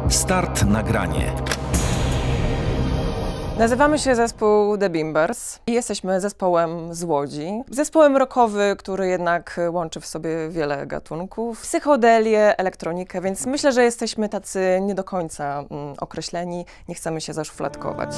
Start nagranie. Nazywamy się zespół The Bimbers i jesteśmy zespołem z Łodzi. Zespołem rockowym, który jednak łączy w sobie wiele gatunków. Psychodelię, elektronikę, więc myślę, że jesteśmy tacy nie do końca określeni. Nie chcemy się zaszufladkować.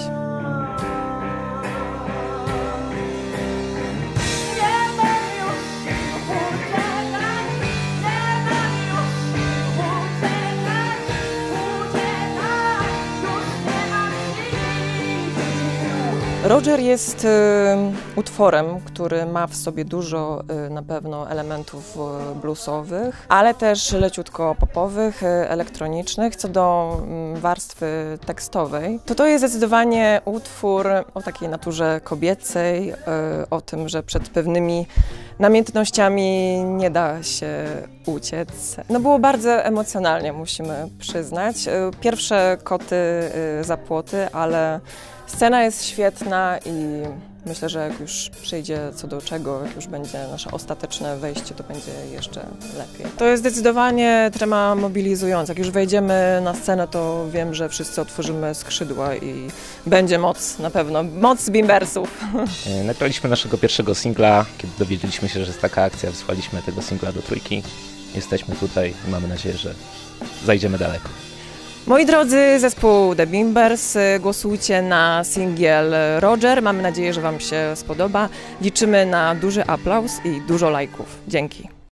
Roger jest utworem, który ma w sobie dużo na pewno elementów bluesowych, ale też leciutko popowych, elektronicznych. Co do warstwy tekstowej, to jest zdecydowanie utwór o takiej naturze kobiecej, o tym, że przed pewnymi namiętnościami nie da się uciec. No było bardzo emocjonalnie, musimy przyznać. Pierwsze koty za płoty, ale scena jest świetna i myślę, że jak już przyjdzie co do czego, jak już będzie nasze ostateczne wejście, to będzie jeszcze lepiej. To jest zdecydowanie trema mobilizująca. Jak już wejdziemy na scenę, to wiem, że wszyscy otworzymy skrzydła i będzie moc, na pewno. Moc Bimbersów. Nagraliśmy naszego pierwszego singla. Kiedy dowiedzieliśmy się, że jest taka akcja, wysłaliśmy tego singla do Trójki. Jesteśmy tutaj i mamy nadzieję, że zajdziemy daleko. Moi drodzy, zespół The Bimbers, głosujcie na singiel Roger. Mamy nadzieję, że Wam się spodoba. Liczymy na duży aplauz i dużo lajków. Dzięki.